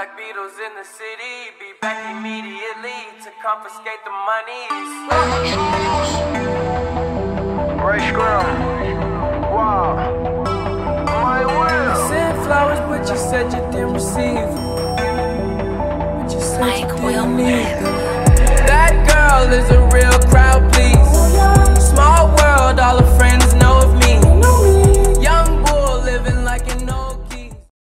like Beatles in the city. Be back immediately to confiscate the monies. Ray Scrum. Wow. My will. Sent flowers, but you said you didn't receive.